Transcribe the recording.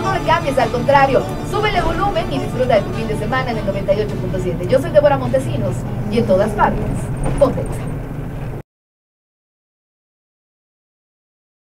no le cambies, al contrario, súbele volumen y disfruta de tu fin de semana en el 98.7. Yo soy Débora Montesinos y en todas partes, ponte Exa.